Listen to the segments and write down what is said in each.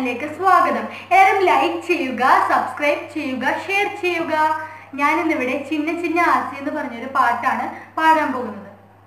ചാനലിലേക്ക് സ്വാഗതം. എല്ലാവരും ലൈക്ക് ചെയ്യുക, സബ്സ്ക്രൈബ് ചെയ്യുക, ഷെയർ ചെയ്യുക. ഞാനിന്നിവിടെ ചിന്ന ചിന്ന ആസി എന്ന് പറഞ്ഞൊരു പാട്ടാണ് പാടാൻ പോകുന്നത്.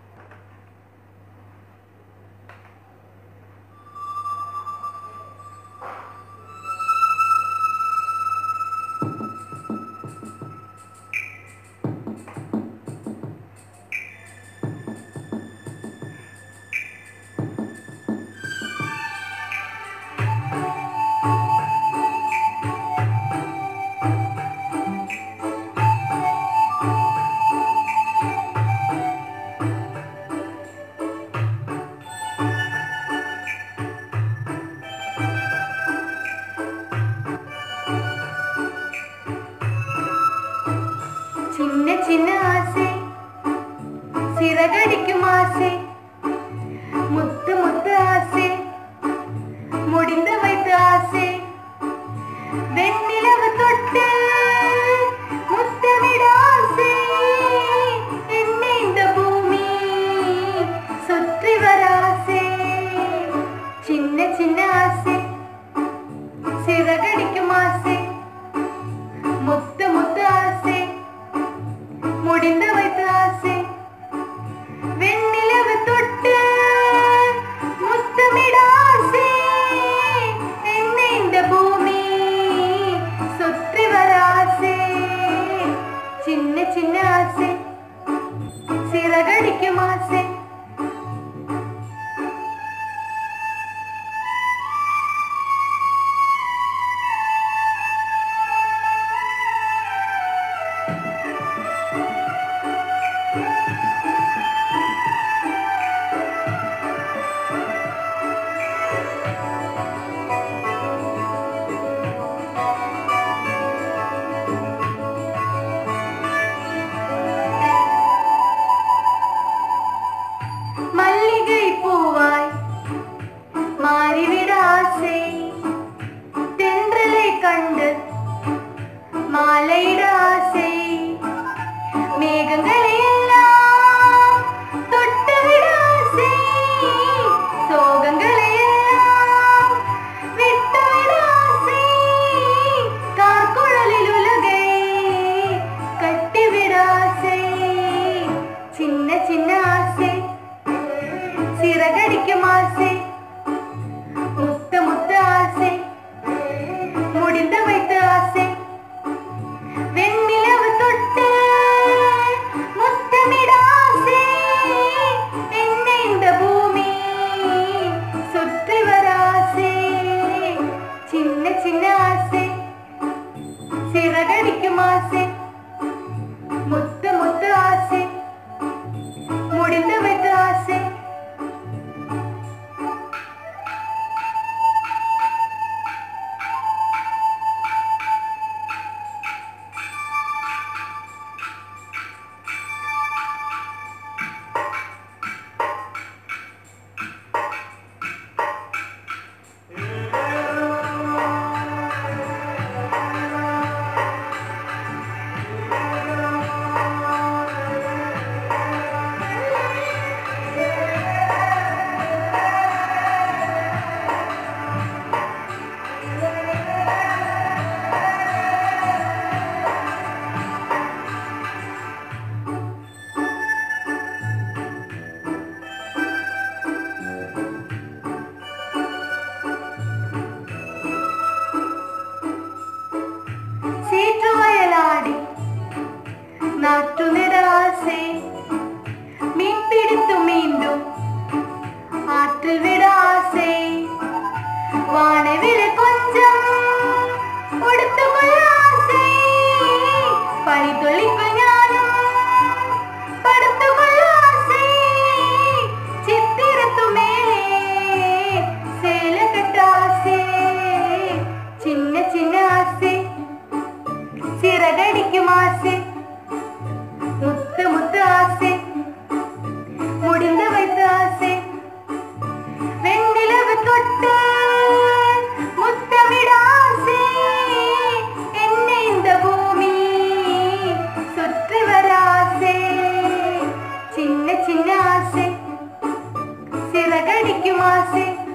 சின்ன சின்ன ஆசை சிறகடிக்கும் ஆசை முத்து முத்து ஆசை முடிந்து வைத்த ஆசை வெண்ணிலவு தொட்டு முத்தமிட ஆசை என்னை இந்த பூமி சுற்றி வர ஆசை சின்ன சின்ன ஆசை சிறகடிக்கும் ஆசை முத்து முத்து ஆசை முடிந்து வைத்த ஆசை வெண்ணிலவு தொட்டு முத்தமிட ஆசை என்னை இந்த பூமி சுற்றி வர ஆசை சின்ன சின்ன ஆசை சிறகடிக்கும் ஆசை. மல்லிகை பூவாய் மாறிவிட ஆசை தென்றலை கண்டு மாலையிட ஆசை மேகங்களை எல்லாம் தொட்டுவிட ஆசை சோகங்களை எல்லாம் விட்டுவிட ஆசை கார்குழலில் உலகை கட்டிவிட ஆசை சின்ன சின்ன ஆசை சிறகடிக்கும் ஆசை முத்து முத்து ஆசை முடிந்து வைத்த ஆசை வெண்ணிலவு தொட்டு முத்தமிட ஆசை என்னை இந்த பூமி சுற்றி வர ஆசை சின்ன சின்ன ஆசை சிறகடிக்கும் ஆசை முத்து முத்து ஆசை முடிந்து வைத்த ஆசை. நாட்டுமிட ஆசை மீன் பிடித்து மீண்டும் ஆற்றில் விட ஆசை வானவில கொஞ்சம் உடுத்துக்கொள்ள ஆசை பனி துளிக்குள் ஞானம் படுத்துக்கொள்ள ஆசை சித்திரத்து மேலே சேல கட்ட ஆசை சின்ன சின்ன ஆசை சிறகடிக்கும் ஆசை முத்து முத்து ஆசை முடிந்து வைத்த ஆசை வெண்ணிலவு தொட்டு முத்தமிட ஆசை என்னை இந்த பூமி சுற்றி வர ஆசை சின்ன சின்ன ஆசை சிறகடிக்கும் ஆசை.